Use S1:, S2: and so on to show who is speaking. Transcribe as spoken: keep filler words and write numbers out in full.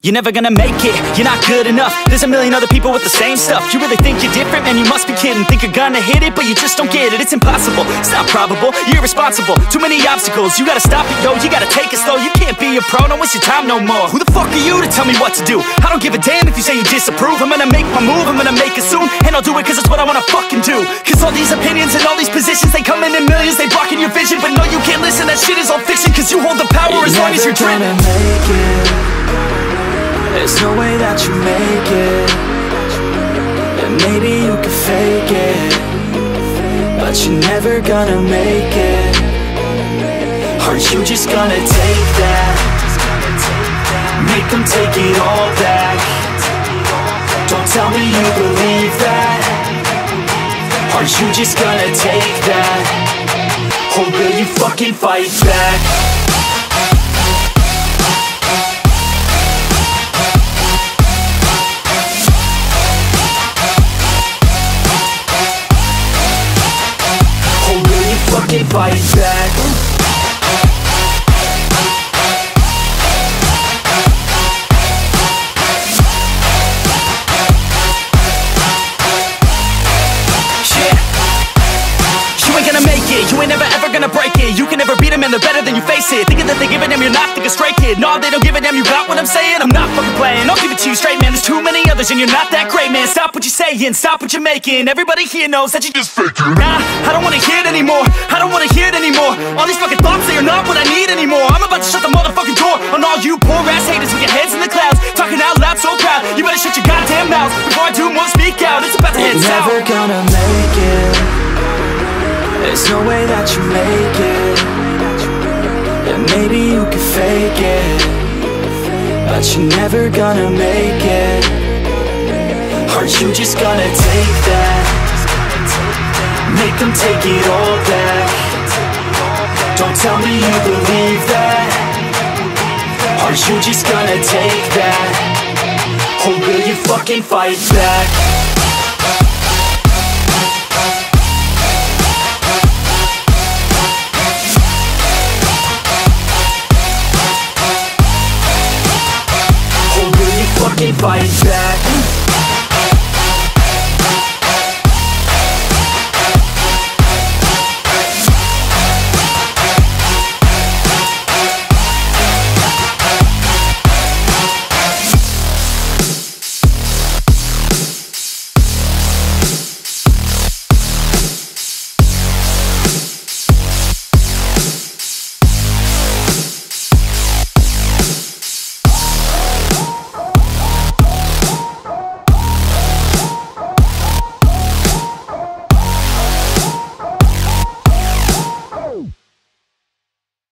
S1: You're never gonna make it, you're not good enough. There's a million other people with the same stuff. You really think you're different? Man, you must be kidding. Think you're gonna hit it, but you just don't get it. It's impossible, it's not probable, you're irresponsible. Too many obstacles, you gotta stop it, yo. You gotta take it slow, you can't be a pro. Don't waste your time no more. Who the fuck are you to tell me what to do? I don't give a damn if you say you disapprove. I'm gonna make my move, I'm gonna make it soon. And I'll do it cause it's what I wanna fucking do. Cause all these opinions and all these positions, they come in in millions, they blocking your vision. But no, you can't listen, that shit is all fiction. Cause you hold the power you're as long as you're driven.
S2: Make it. There's no way that you make it. And maybe you can fake it, but you're never gonna make it. Aren't you just gonna take that? Make them take it all back. Don't tell me you believe that. Aren't you just gonna take that? Or will you fucking fight back? Fucking fight back. Yeah. You ain't gonna make it, you ain't never ever gonna break it. You can never beat them and they're better than you face it. Thinking that they give a damn, you're not, think a straight kid. No, they don't give a damn, you got what I'm saying? I'm not fucking playing, I'll give it to you straight, man. There's too many others and you're not that great, man. Stop what you're saying, stop what you're making. Everybody here knows that you just faking. Nah, I don't wanna hear it anymore, I don't wanna hear it anymore. All these fucking thoughts, they are not what I need anymore. I'm about to shut the motherfucking door on all you poor ass haters with your heads in the clouds, talking out loud so proud. You better shut your goddamn mouth before I do more speak out. It's about to head south. You're never gonna make it. There's no way that you make it. And maybe you can fake it, but you're never gonna make it. Aren't you just gonna take that? Make them take it all back. Don't tell me you believe that. Aren't you just gonna take that? Or will you fucking fight back?